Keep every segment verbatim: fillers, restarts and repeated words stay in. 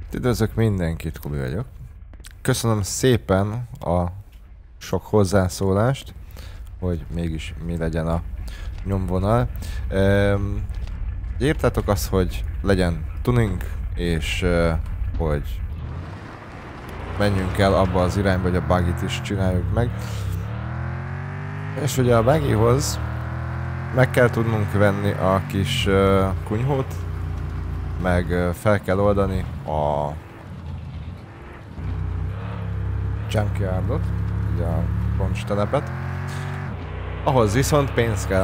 Üdvözlök mindenkit, Kubi vagyok. Köszönöm szépen a sok hozzászólást, hogy mégis mi legyen a nyomvonal. Ehm, írtátok azt, hogy legyen tuning, és uh, hogy menjünk el abba az irányba, hogy a buggyt is csináljuk meg. És ugye a buggyhoz meg kell tudnunk venni a kis uh, kunyhót, meg uh, fel kell oldani a junkyardot, ugye a roncstelepet. Ahhoz viszont pénz kell.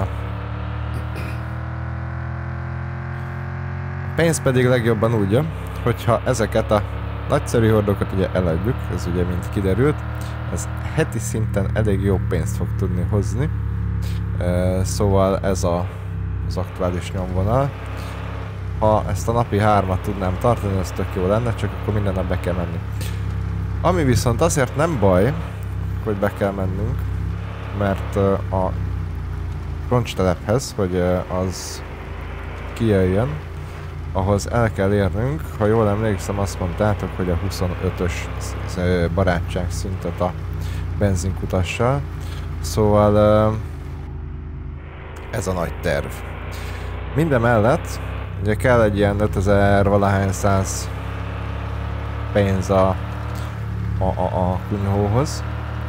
A pénz pedig legjobban úgy, hogyha ezeket a nagyszerű hordokat ugye eladjuk, ez ugye mint kiderült, ez heti szinten elég jó pénzt fog tudni hozni. E, szóval ez a, az aktuális nyomvonal. Ha ezt a napi hármat tudnám tartani, az tök jó lenne, csak akkor minden nap be kell menni. Ami viszont azért nem baj, hogy be kell mennünk, mert uh, a roncstelephez, hogy uh, az kijöjjön, ahhoz el kell érnünk, ha jól emlékszem, azt mondtátok, hogy a huszonötös barátság szintet a benzinkutassal. Szóval uh, ez a nagy terv. Mindemellett ugye kell egy ilyen ötezer valahány száz pénz a a, a, a kunyhóhoz.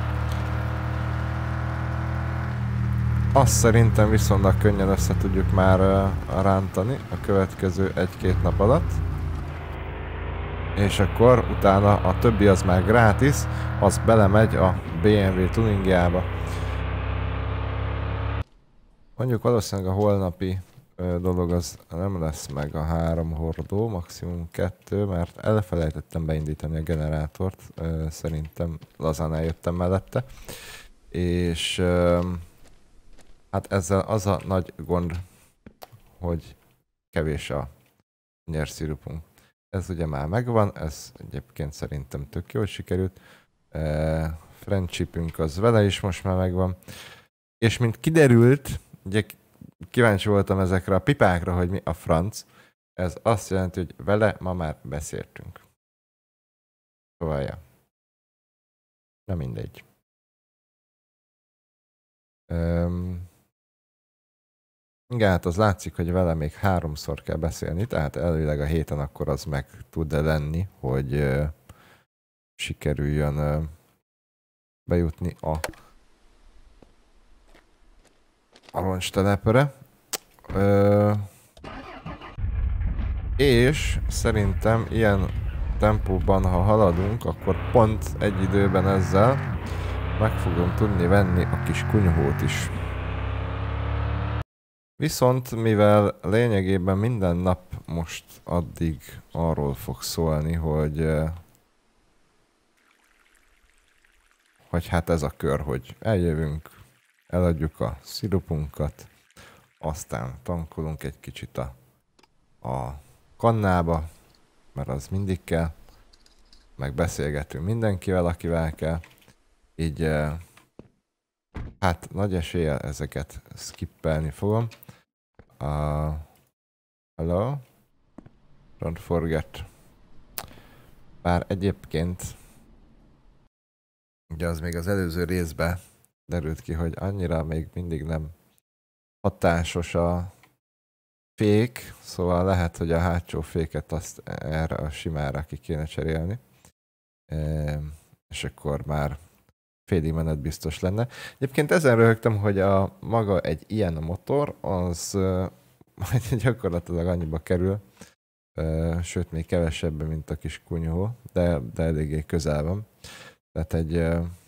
Azt szerintem viszonylag könnyen össze tudjuk már uh, rántani a következő egy-két nap alatt. És akkor utána a többi az már gratis, az belemegy a bé em vé tuningjába. Mondjuk valószínűleg a holnapi uh, dolog az nem lesz meg a három hordó, maximum kettő, mert elfelejtettem beindítani a generátort, uh, szerintem lazán eljöttem mellette. És uh, hát ezzel az a nagy gond, hogy kevés a nyerszirupunk. Ez ugye már megvan, ez egyébként szerintem tök jól sikerült. Uh, friendshipünk az vele is most már megvan. És mint kiderült, ugye kíváncsi voltam ezekre a pipákra, hogy mi a franc. Ez azt jelenti, hogy vele ma már beszéltünk. Szóval, ja. Na mindegy. Um, igen, hát az látszik, hogy vele még háromszor kell beszélni, tehát elvileg a héten akkor az meg tud -e lenni, hogy uh, sikerüljön uh, bejutni a a roncstelepre. Ö, és szerintem ilyen tempóban, ha haladunk, akkor pont egy időben ezzel meg fogom tudni venni a kis kunyhót is. Viszont mivel lényegében minden nap most addig arról fog szólni, hogy hogy hát ez a kör, hogy eljövünk, eladjuk a szirupunkat, aztán tankolunk egy kicsit a, a kannába, mert az mindig kell, meg beszélgetünk mindenkivel, akivel kell. Így hát nagy eséllyel ezeket skippelni fogom. Uh, hello? Don't forget. Bár egyébként ugye az még az előző részben derült ki, hogy annyira még mindig nem hatásos a fék, szóval lehet, hogy a hátsó féket azt erre a simára ki kéne cserélni. E, és akkor már félig menet biztos lenne. Egyébként ezen röhögtem, hogy a maga egy ilyen motor, az majd gyakorlatilag annyiba kerül, e, sőt még kevesebben, mint a kis kunyhó, de, de eléggé közel van. Tehát egy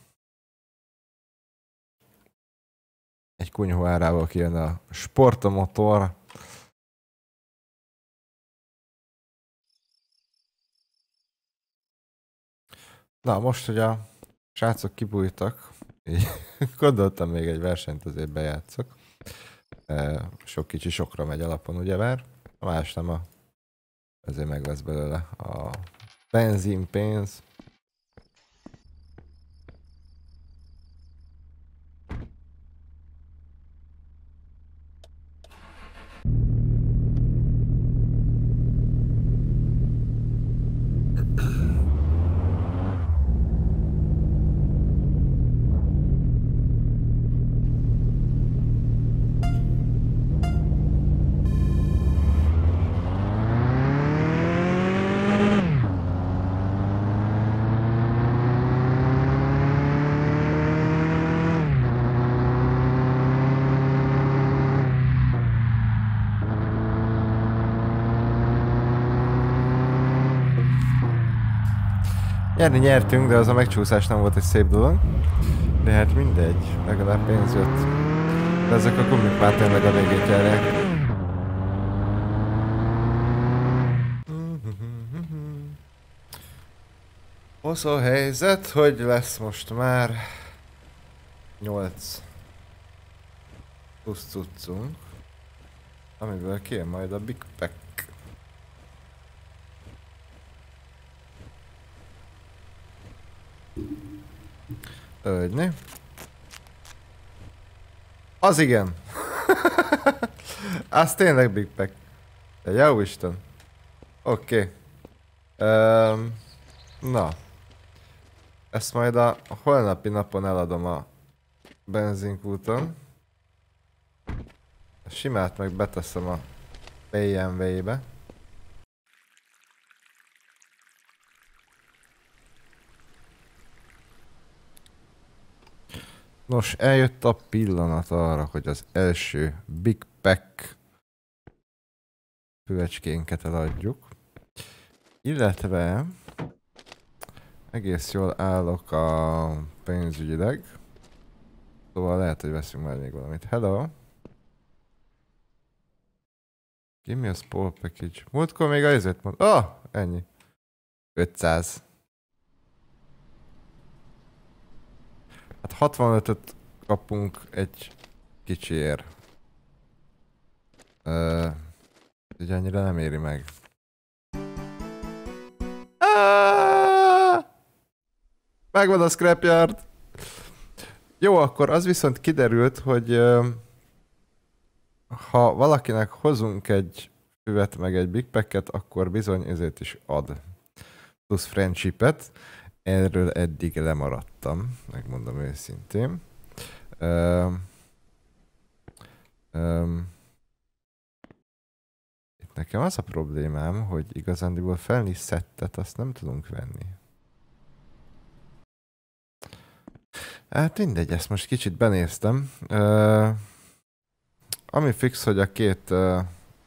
egy kunyhó árával kijön a sportomotor. Na most, hogy a srácok kibújtak, így gondoltam még egy versenyt azért bejátszok. Sok kicsi sokra megy alapon, ugyebár. A más nem a... ezért meg lesz belőle a benzinpénz. Nyerni nyertünk, de az a megcsúszás nem volt egy szép dolog. De hát mindegy, legalább pénz jött. De ezek a gumik már tényleg a végét járják. Az a helyzet, hogy lesz most már nyolc plusz cuccunk, amiből kijön majd a Big Pack. Öldni. Az igen! Az tényleg Big Pack. De jó Isten. Oké. Okay. Um, na. Ezt majd a holnapi napon eladom a benzinkúton. A simát meg beteszem a bé em vé-be. Nos, eljött a pillanat arra, hogy az első Big Pack füvecskénket eladjuk. Illetve egész jól állok a pénzügyileg. Szóval lehet, hogy veszünk majd még valamit. Hello! Give me a small package. Múltkor még azért mond. Ah! Oh, ennyi. ötszáz. Hát hatvanötöt kapunk egy kicsiért. Uh, ugye annyira nem éri meg. Ah! Megvan a scrapyard! Jó, akkor az viszont kiderült, hogy uh, ha valakinek hozunk egy füvet meg egy Big Packet, akkor bizony ezért is ad. Plusz friendshipet. Erről eddig lemaradtam, megmondom őszintén. Um, um, itt nekem az a problémám, hogy igazándiból felni szettet azt nem tudunk venni. Hát mindegy, ezt most kicsit benéztem. Uh, ami fix, hogy a két uh,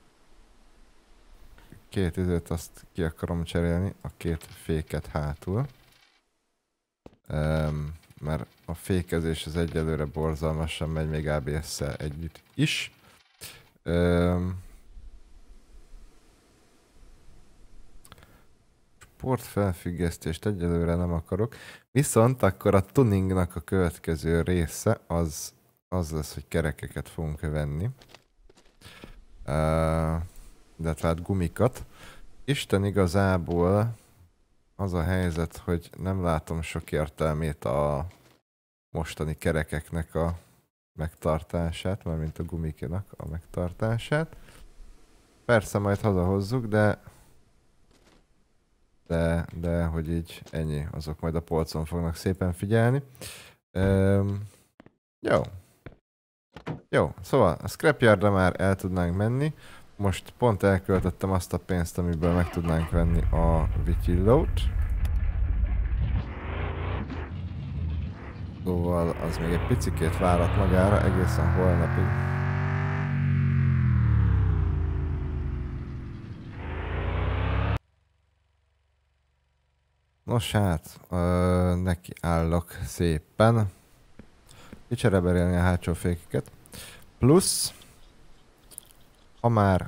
két időt azt ki akarom cserélni, a két féket hátul. Um, mert a fékezés az egyelőre borzalmasan megy még á bé es-szel együtt is. Um, sportfelfüggesztést egyelőre nem akarok. Viszont akkor a tuningnak a következő része az, az lesz, hogy kerekeket fogunk venni. Uh, de hát gumikat. Isten igazából az a helyzet, hogy nem látom sok értelmét a mostani kerekeknek a megtartását, mármint a gumikinak a megtartását. Persze majd hazahozzuk, de de, de hogy így ennyi, azok majd a polcon fognak szépen figyelni. Um, jó. Jó, szóval a scrapyardra már el tudnánk menni. Most pont elköltöttem azt a pénzt, amiből meg tudnánk venni a vitillót. Szóval az még egy picikét várat magára egészen holnapig. Nos hát, ö, neki állok szépen. Kicsereberélni a hátsó fékeket. Plusz, ha már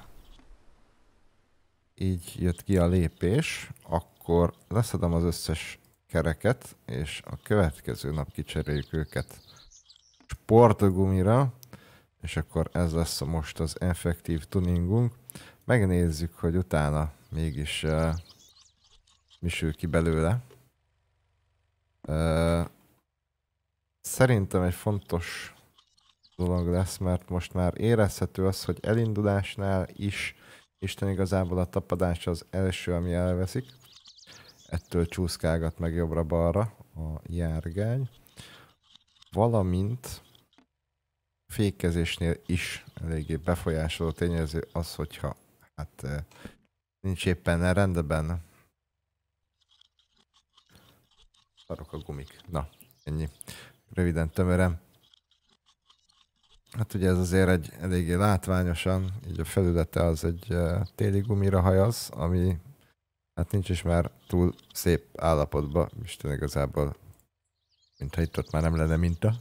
így jött ki a lépés, akkor leszedem az összes kereket, és a következő nap kicseréljük őket sportgumira, és akkor ez lesz most az effektív tuningunk. Megnézzük, hogy utána mégis uh, mi sül ki belőle. Uh, szerintem egy fontos dolog lesz, mert most már érezhető az, hogy elindulásnál is Isten igazából a tapadás az első, ami elveszik. Ettől csúszkálgat meg jobbra-balra a járgány. Valamint fékezésnél is eléggé befolyásoló tényező az, hogyha hát nincs éppen rendben Szarok a gumik. Na, ennyi. Röviden, tömören. Hát ugye ez azért egy eléggé látványosan, így a felülete az egy uh, téli gumira hajaz, ami hát nincs is már túl szép állapotban, Isten igazából, mintha itt ott már nem lenne minta.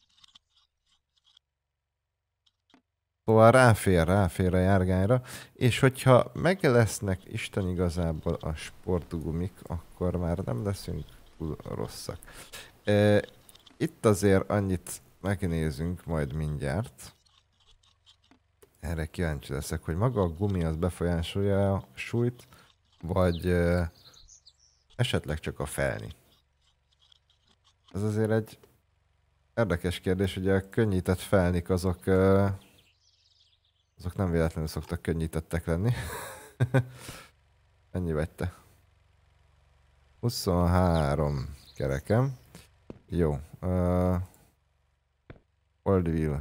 Szóval ráfér, ráfér a járgányra, és hogyha meg lesznek Isten igazából a sportgumik, akkor már nem leszünk túl rosszak. E, itt azért annyit megnézünk majd mindjárt. Erre kíváncsi leszek, hogy maga a gumi az befolyásolja a súlyt, vagy e, esetleg csak a felni. Ez azért egy érdekes kérdés, ugye a könnyített felnik azok... E, azok nem véletlenül szoktak könnyítettek lenni. Ennyi vagy te? huszonhárom kerekem. Jó. Uh, old wheel.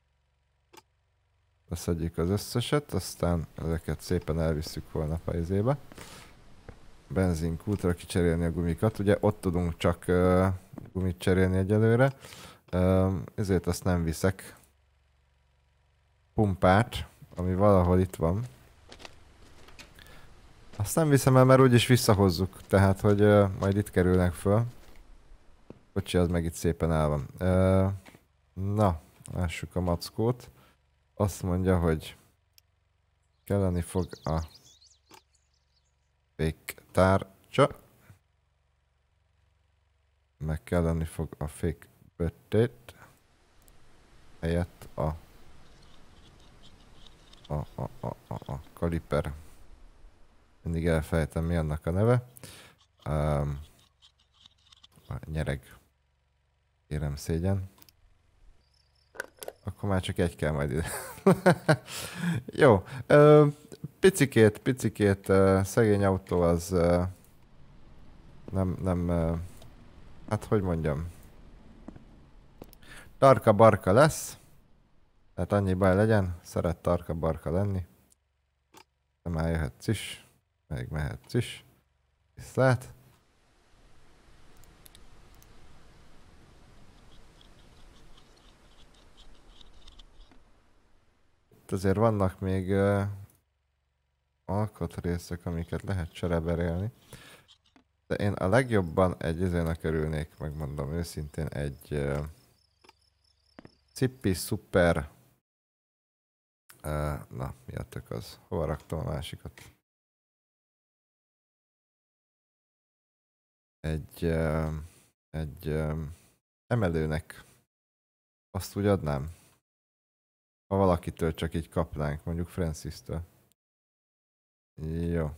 Leszedjük az összeset, aztán ezeket szépen elvisszük holnap a izébe. Benzinkútra kicserélni a gumikat. Ugye ott tudunk csak uh, gumit cserélni egyelőre. Uh, ezért azt nem viszek. Pumpát, ami valahol itt van. Azt nem viszem el, mert úgyis visszahozzuk, tehát hogy uh, majd itt kerülnek föl. Kocsi az meg itt szépen el van. Uh, na, lássuk a mackót. Azt mondja, hogy kelleni fog a féktárcsa. Meg kelleni fog a fék böttét. Helyett a A, a, a, a, a kaliper. Mindig elfelejtem, mi annak a neve. Um, a nyereg. Kérem szégyen. Akkor már csak egy kell majd ide. Jó. Uh, picikét, picikét uh, szegény autó az uh, nem, nem, uh, hát hogy mondjam. Tarka-barka lesz. Tehát annyi baj legyen, szeret tarka-barka lenni. De már jöhetsz is, még mehetsz is. Viszlát. Itt azért vannak még uh, alkatrészek, amiket lehet csereberélni. De én a legjobban egy izének örülnék, megmondom őszintén, egy uh, Cippi Super. Uh, na, mi a tök az? Hova raktam a másikat? Egy, uh, egy uh, emelőnek azt úgy adnám, ha valakitől csak így kapnánk, mondjuk Francis-től. Jó.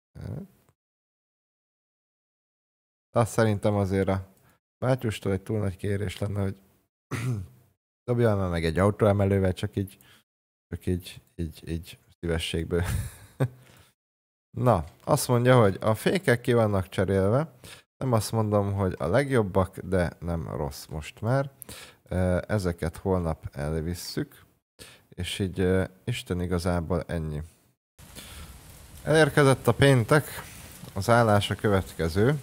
Azt szerintem azért a bátyustól egy túl nagy kérés lenne, hogy dobjál már meg egy autóemelővel, csak így Csak így, így, így szívességből. Na, azt mondja, hogy a fékek ki vannak cserélve. Nem azt mondom, hogy a legjobbak, de nem rossz most már. Ezeket holnap elvisszük. És így Isten igazából ennyi. Elérkezett a péntek. Az állás a következő.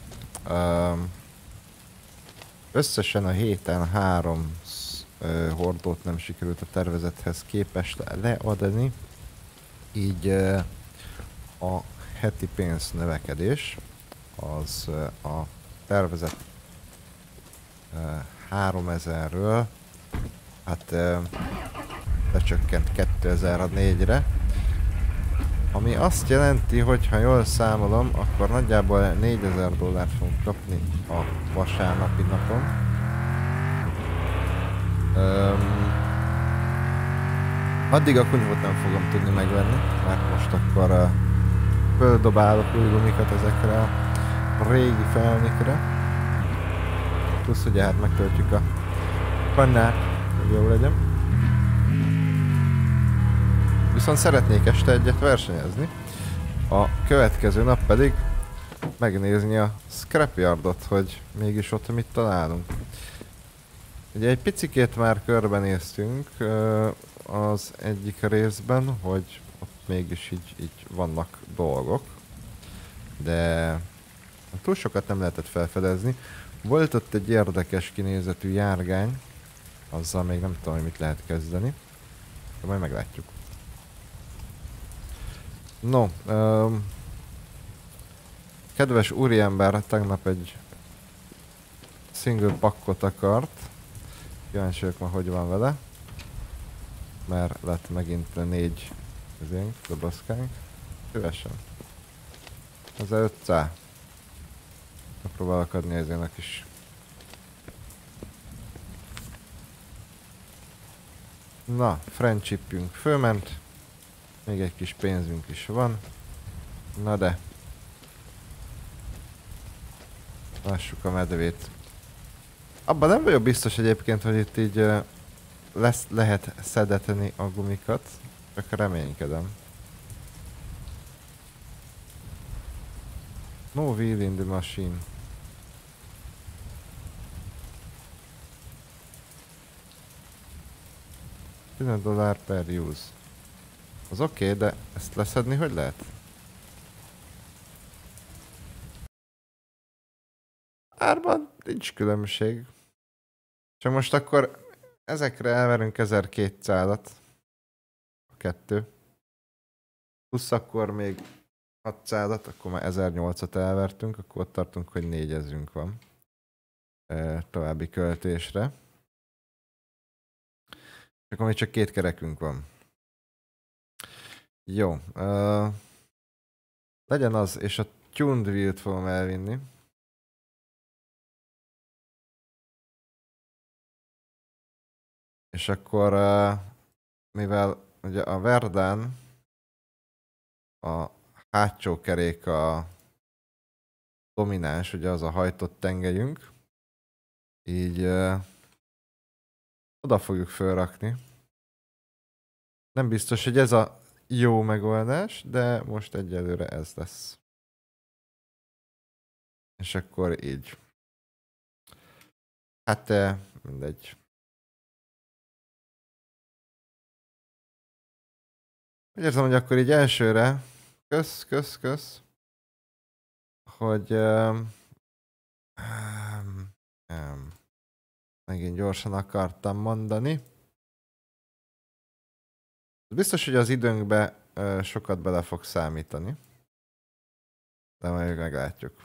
Összesen a héten három Uh, hordót nem sikerült a tervezethez képest leadni, így uh, a heti pénz növekedés az uh, a tervezet uh, háromezerről hát uh, lecsökkent kétezer-négyre, ami azt jelenti, hogy ha jól számolom, akkor nagyjából négyezer dollárt fogunk kapni a vasárnapi napon. Um, addig a kunyhót nem fogom tudni megvenni, mert most akkor uh, földobálok új gumikat ezekre a régi felnikre. Plusz ugye hát megtöltjük a kannát, hogy jó legyen. Viszont szeretnék este egyet versenyezni, a következő nap pedig megnézni a scrapyardot, hogy mégis ott mit találunk. Ugye egy picikét már körbenéztünk az egyik részben, hogy ott mégis így, így vannak dolgok, de Túl sokat nem lehetett felfedezni. Volt ott egy érdekes kinézetű járgány. Azzal még nem tudom, hogy mit lehet kezdeni. De majd meglátjuk. No, um, kedves úriember tegnap egy single pakkot akart. Kíváncsi vagyok ma, hogy van vele. Mert lett megint négy közénk, dobaszkánk. Szívesen. Ez a ötszáz. Próbálok adni ezének is. Na, friendshipünk fölment. Még egy kis pénzünk is van. Na de. Lássuk a medvét. Abban nem vagyok biztos egyébként, hogy itt így uh, lesz, lehet szedetni a gumikat. Csak reménykedem. No wheel in the machine. tíz dollár per use. Az oké, okay, de ezt leszedni hogy lehet? Árban nincs különbség. Csak most akkor ezekre elverünk ezerkétszázat. A kettő. Plusz akkor még hatszázat, akkor már ezernyolcszázat elvertünk, akkor ott tartunk, hogy négyezrünk van. E, további költésre. És akkor még csak két kerekünk van. Jó. Uh, legyen az, és a tuned wheel-t fogom elvinni. És akkor, uh, mivel ugye a Verdán a hátsó kerék a domináns, ugye az a hajtott tengelyünk, így uh, oda fogjuk felrakni. Nem biztos, hogy ez a jó megoldás, de most egyelőre ez lesz. És akkor így. Hát mindegy. Úgy érzem, hogy akkor így elsőre kösz, kösz, kösz, hogy um, um, um, megint gyorsan akartam mondani. Biztos, hogy az időnkbe uh, sokat bele fog számítani. De majd meglátjuk.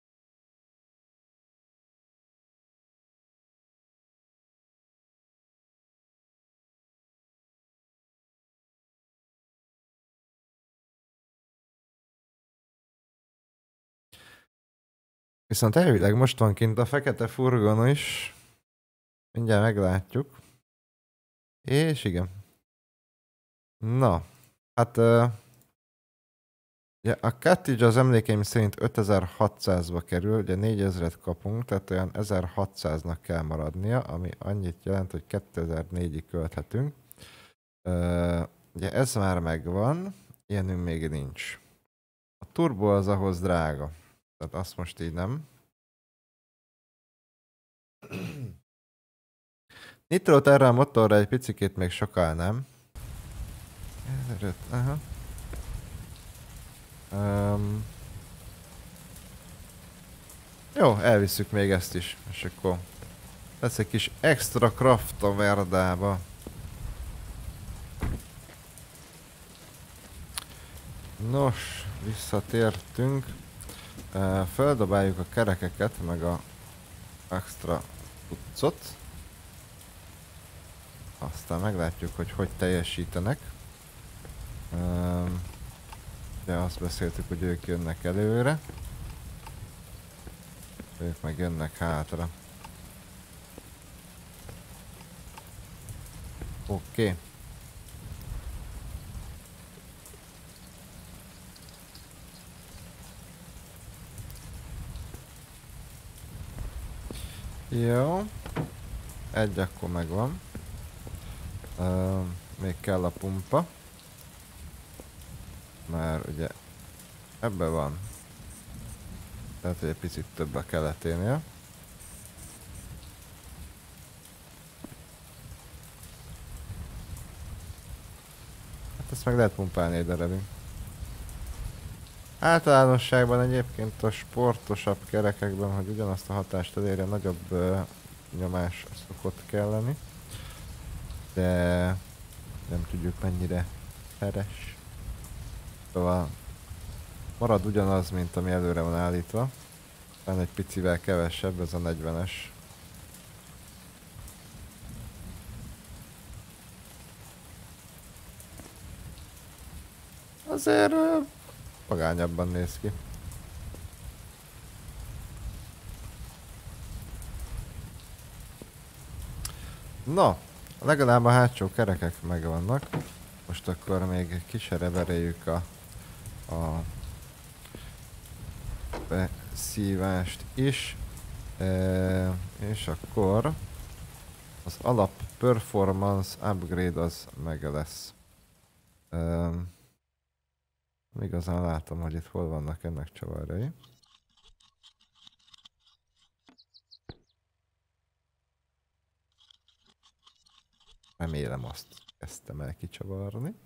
Viszont elvileg most van kint a fekete furgon is. Mindjárt meglátjuk. És igen. Na, hát uh, ugye a cottage az emlékeim szerint ötezer-hatszázba kerül, ugye négyezret kapunk, tehát olyan ezerhatszáznak kell maradnia, ami annyit jelent, hogy kétezer-négyig költhetünk. Uh, ugye ez már megvan, ilyenünk még nincs. A turbo az ahhoz drága, tehát azt most így nem. Nitrót erre a motorra egy picikét még sokkal nem. Aha. Um, jó, elviszük még ezt is, és akkor lesz egy kis extra craft a Verdába. Nos, visszatértünk. Uh, Földobáljuk a kerekeket, meg a extra cuccot. Aztán meglátjuk, hogy hogy teljesítenek. Um, de azt beszéltük, hogy ők jönnek előre. Ők meg jönnek hátra. Oké. Okay. Jó. Egy akkor megvan. Uh, még kell a pumpa. Már ugye ebben van. Tehát egy picit több a keleténél. Hát ezt meg lehet pumpálni egy darabig. Általánosságban egyébként a sportosabb kerekekben, hogy ugyanazt a hatást elérje, nagyobb uh, nyomás szokott kelleni. De nem tudjuk mennyire heres. Szóval marad ugyanaz, mint ami előre van állítva. Talán egy picivel kevesebb, ez a negyvenes. Azért uh, magányabban néz ki. Na, legalább a hátsó kerekek megvannak. Most akkor még kiserevereljük a, a beszívást is. E, és akkor az alap performance upgrade az meg lesz. E, igazán látom, hogy itt hol vannak ennek csavarjai. Remélem azt kezdtem el kicsavarni.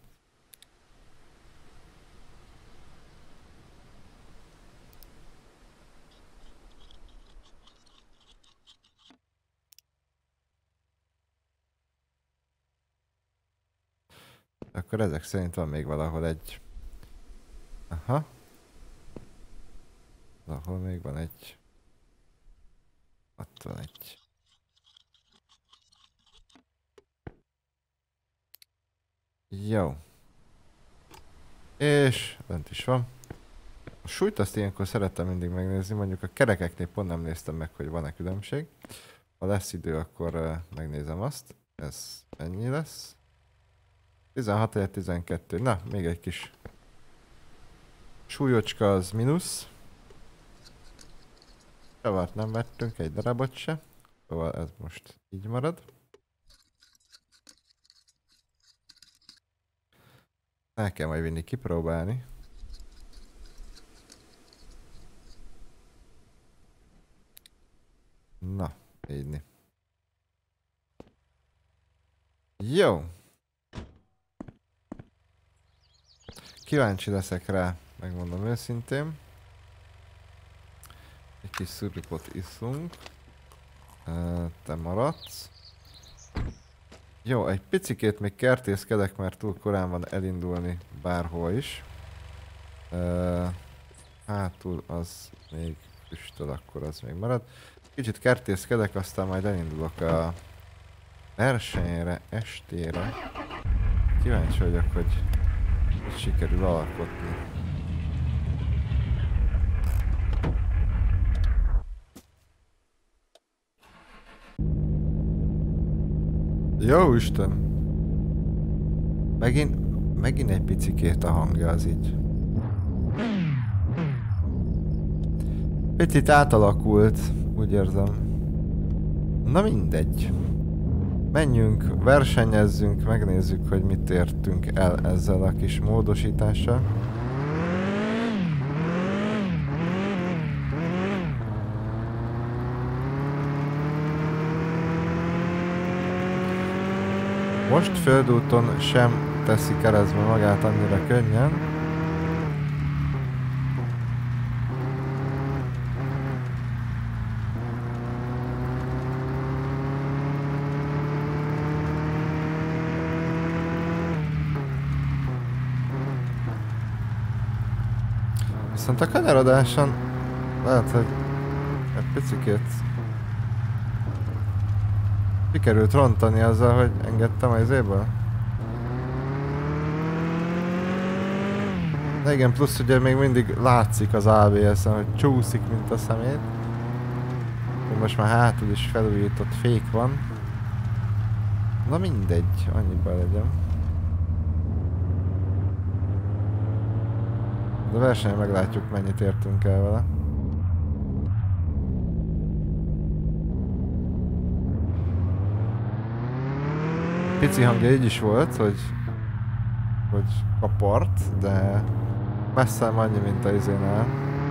Akkor ezek szerint van még valahol egy... Aha. Valahol még van egy... Ott van egy... Jó. És bent is van. A súlyt azt ilyenkor szerettem mindig megnézni, mondjuk a kerekeknél pont nem néztem meg, hogy van-e különbség. Ha lesz idő, akkor uh, megnézem azt. Ez ennyi lesz. tizenhat helyett tizenkettő. Na, még egy kis súlyocska az mínusz. Csavart nem vettünk, egy darabot se. Szóval ez most így marad. El kell majd vinni kipróbálni. Na, így. Jó. Kíváncsi leszek rá, megmondom őszintén. Egy kis szurripot iszunk. Te maradsz. Jó, egy picikét még kertészkedek, mert túl korán van elindulni bárhol is. Hátul az még füstöl, akkor az még marad. Kicsit kertészkedek, aztán majd elindulok a versenyre, estére. Kíváncsi vagyok, hogy hogy sikerül alkotni. Jó Isten! Megint, megint egy picikét a hangja az így. Picit átalakult, úgy érzem. Na mindegy. Menjünk, versenyezzünk, megnézzük, hogy mit értünk el ezzel a kis módosítással. Most földúton sem teszi keresztbe magát annyira könnyen. Viszont a kanyarodáson lehet, hogy egy picikét sikerült rontani azzal, hogy engedtem az izéből. De igen, plusz ugye még mindig látszik az á bé es-en, hogy csúszik, mint a szemét. Most már hátul is felújított fék van. Na mindegy, annyiban legyen. De a versenyen meglátjuk, mennyit értünk el vele. Pici hangja így is volt, hogy hogy kapart, de messze annyi, mint a izénál.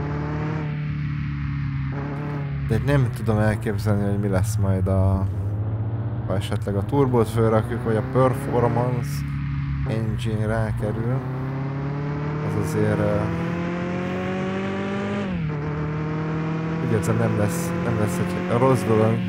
De nem tudom elképzelni, hogy mi lesz majd a... ha esetleg a turbót fölrakjuk, vagy a performance engine rákerül. Az azért uh, úgy érzem, nem lesz, nem lesz egy rossz dolog.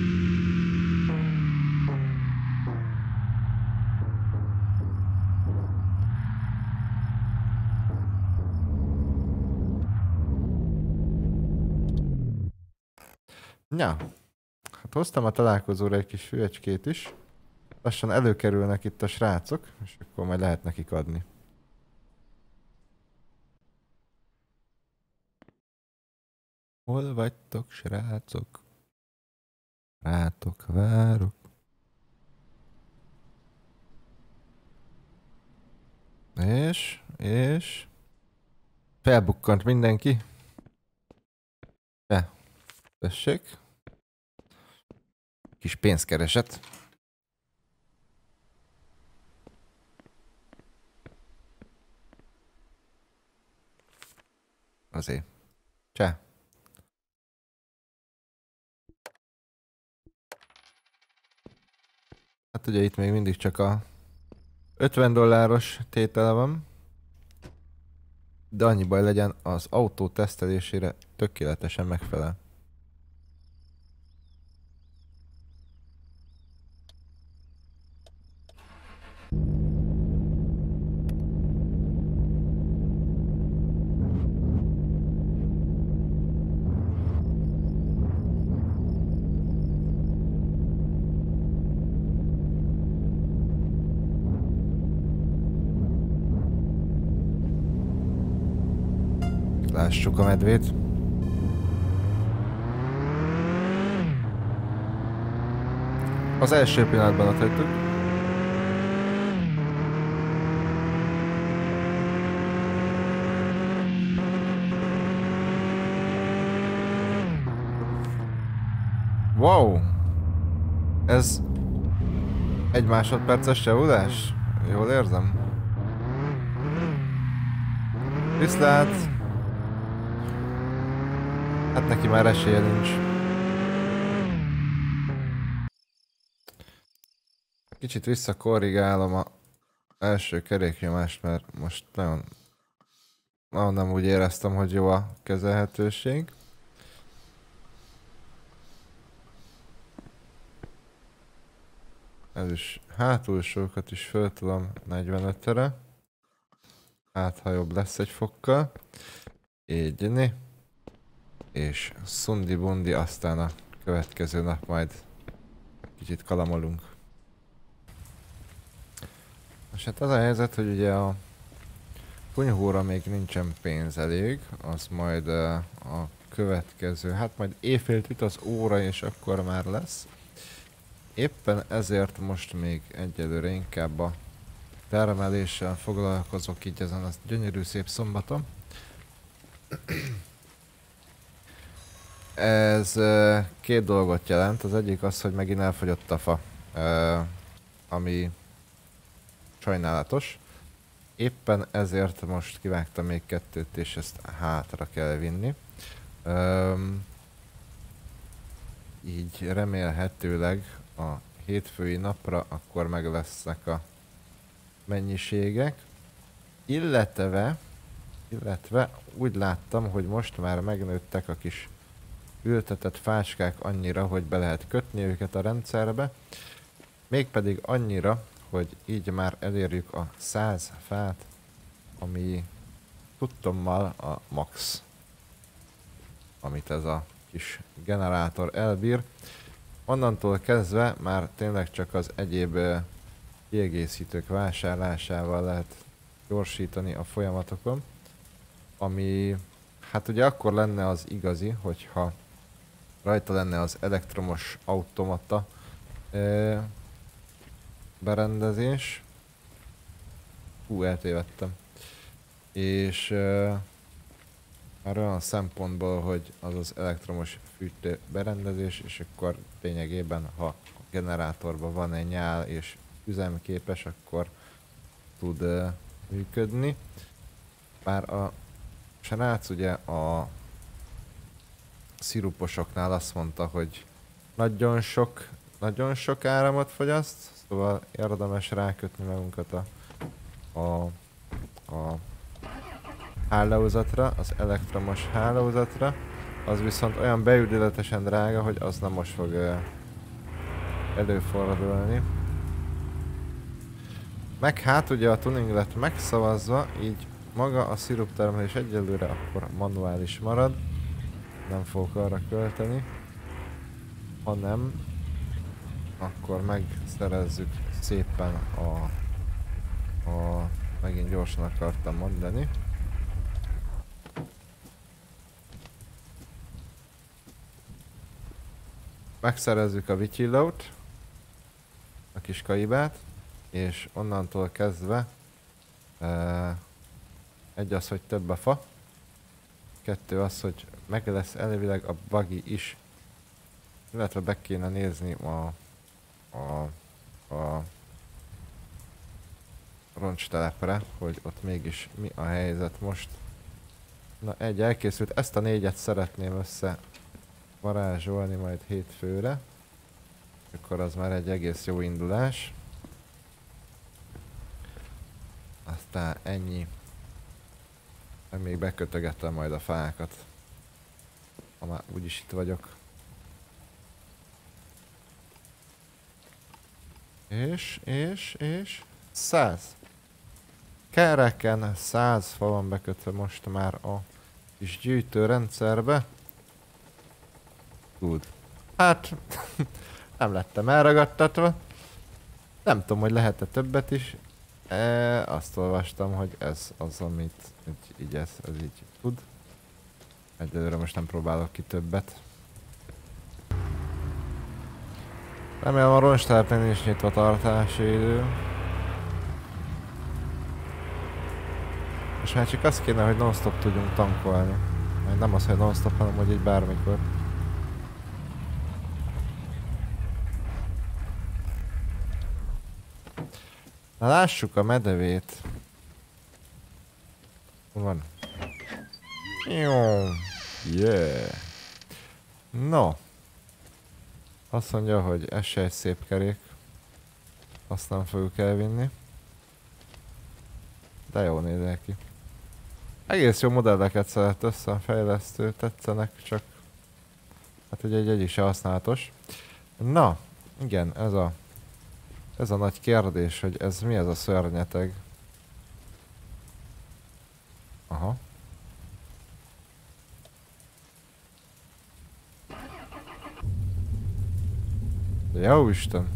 Ja, hát hoztam a találkozóra egy kis füvecskét is. Lassan előkerülnek itt a srácok, és akkor majd lehet nekik adni. Hol vagytok, srácok? Rátok várok. És, és... Felbukkant mindenki. Te, tessék. Kis pénzkereset. Azért. Cseh. Hát ugye itt még mindig csak a ötven dolláros tétele van. De annyi baj legyen, az autó tesztelésére tökéletesen megfelel. Lássuk a medvét. Az első pillanatban ott hagytuk. Wow! Ez egy másodperces javulás? Jól érzem? Viszlát! Hát neki már esélye nincs. Kicsit visszakorrigálom a első keréknyomást, mert most nagyon, nagyon nem úgy éreztem, hogy jó a kezelhetőség. Ez is hátulsókat is föl tudom negyvenötre. Hát ha jobb lesz egy fokkal. Így né. És szundi bundi, aztán a következő nap majd kicsit kalamolunk. Most hát az a helyzet, hogy ugye a kunyhóra még nincsen pénz elég, az majd uh, a következő, hát majd éjfélt üt az óra és akkor már lesz. Éppen ezért most még egyelőre inkább a termeléssel foglalkozok így ezen a gyönyörű szép szombaton. Ez uh, két dolgot jelent, az egyik az, hogy megint elfogyott a fa, uh, ami sajnálatos. Éppen ezért most kivágtam még kettőt, és ezt hátra kell vinni. Um, így remélhetőleg a hétfői napra akkor meg lesznek a mennyiségek. Illetve, illetve úgy láttam, hogy most már megnőttek a kis ültetett fácskák annyira, hogy be lehet kötni őket a rendszerbe. Mégpedig annyira, hogy így már elérjük a száz fát, ami tudtommal a max, amit ez a kis generátor elbír. Onnantól kezdve már tényleg csak az egyéb uh, kiegészítők vásárlásával lehet gyorsítani a folyamatokon, ami hát ugye akkor lenne az igazi, hogyha rajta lenne az elektromos automata uh, berendezés. Hú, eltévedtem. És uh, már olyan szempontból, hogy az az elektromos fűtő berendezés, és akkor lényegében, ha a generátorban van egy nyál és üzemképes, akkor tud uh, működni. Bár a srác ugye a sziruposoknál azt mondta, hogy nagyon sok, nagyon sok áramot fogyaszt, szóval érdemes rákötni magunkat a, a, a hálózatra, az elektromos hálózatra, az viszont olyan beüldületesen drága, hogy az nem most fog uh, előfordulni. Meg hát ugye a tuning lett megszavazva, így maga a sziruptermelés egyelőre akkor manuális marad. Nem fogok arra költeni. Ha nem, akkor megszerezzük szépen a... a megint gyorsan akartam mondani. Megszerezzük a vityillót, a kis kaibát, és onnantól kezdve uh, egy az, hogy több a fa, kettő az, hogy meg lesz elvileg a buggy is, illetve be kéne nézni a, a, a roncstelepre, hogy ott mégis mi a helyzet most. Na, egy elkészült, ezt a négyet szeretném össze varázsolni majd hétfőre, akkor az már egy egész jó indulás. Aztán ennyi. Meg még bekötögetem majd a fákat, ha már úgyis itt vagyok. És, és, és... száz. Kereken száz fa van bekötve most már a kis gyűjtőrendszerbe. Good. Hát, nem lettem elragadtatva. Nem tudom, hogy lehet-e többet is. E, azt olvastam, hogy ez az, amit így, így ez, ez így tud. Egyelőre most nem próbálok ki többet. Remélem a roncstelepnél nincs nyitva tartási idő. És már csak az kéne, hogy non-stop tudjunk tankolni. Nem az, hogy non-stop, hanem hogy így bármikor. Na lássuk a medevét. Hol van? Jó. Yeah. No. Azt mondja, hogy ez se egy szép kerék. Azt nem fogjuk elvinni. De jó nézel ki. Egész jó modelleket szedett össze a fejlesztő, tetszenek, csak... Hát ugye egy egyik se használatos. Na, igen, ez a... Ez a nagy kérdés, hogy ez mi ez a szörnyeteg? Aha. Jó Isten!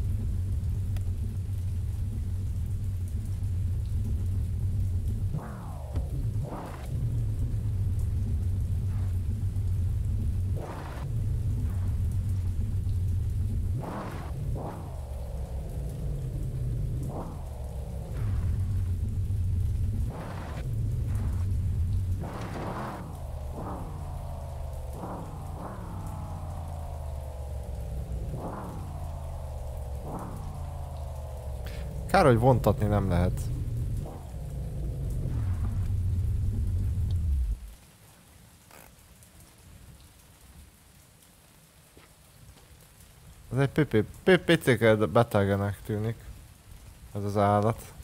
Kár, hogy vontatni nem lehet. Ez egy pipi, picike betegenek tűnik. Ez az állat.